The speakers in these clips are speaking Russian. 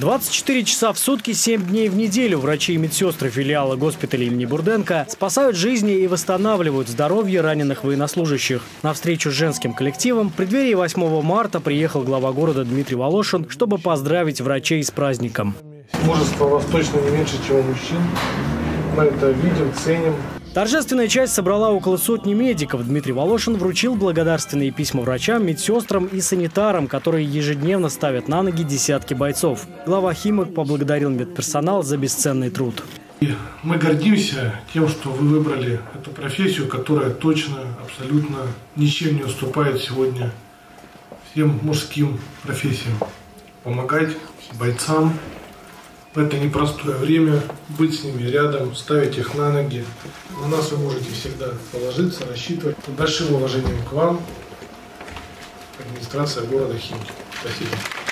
24 часа в сутки, 7 дней в неделю врачи и медсестры филиала госпиталя имени Бурденко спасают жизни и восстанавливают здоровье раненых военнослужащих. На встречу с женским коллективом в преддверии 8 марта приехал глава города Дмитрий Волошин, чтобы поздравить врачей с праздником. Мужество у вас точно не меньше, чем у мужчин. Мы это видим, ценим. Торжественная часть собрала около сотни медиков. Дмитрий Волошин вручил благодарственные письма врачам, медсестрам и санитарам, которые ежедневно ставят на ноги десятки бойцов. Глава Химок поблагодарил медперсонал за бесценный труд. И мы гордимся тем, что вы выбрали эту профессию, которая точно, абсолютно ничем не уступает сегодня всем мужским профессиям. Помогать бойцам в это непростое время, быть с ними рядом, ставить их на ноги. На нас вы можете всегда положиться, рассчитывать. С большим уважением к вам, администрация города Химки. Спасибо.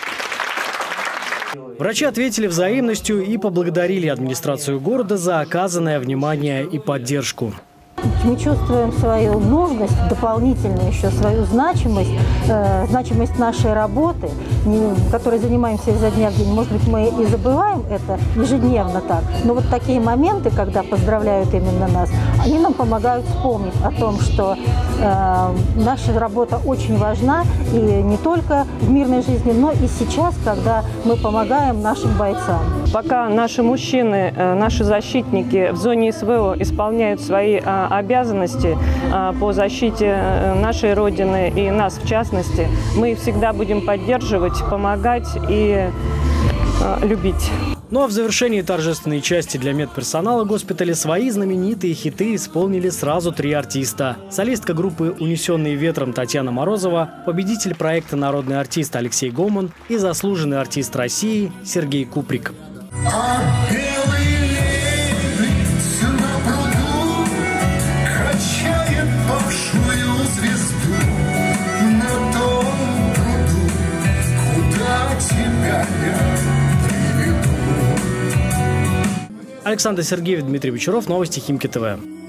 Врачи ответили взаимностью и поблагодарили администрацию города за оказанное внимание и поддержку. Мы чувствуем свою нужность, дополнительно еще свою значимость, значимость нашей работы, которой занимаемся изо дня в день. Может быть, мы и забываем это ежедневно так, но вот такие моменты, когда поздравляют именно нас, они нам помогают вспомнить о том, что наша работа очень важна и не только в мирной жизни, но и сейчас, когда мы помогаем нашим бойцам. Пока наши мужчины, наши защитники в зоне СВО исполняют свои обязанности по защите нашей Родины и нас в частности, мы всегда будем поддерживать, помогать и любить. Ну а в завершении торжественной части для медперсонала госпиталя свои знаменитые хиты исполнили сразу 3 артиста. Солистка группы «Унесенные ветром» Татьяна Морозова, победитель проекта «Народный артист» Алексей Гоман и заслуженный артист России Сергей Куприк. Александр Сергеев, Дмитрий Вечеров, новости Химки ТВ.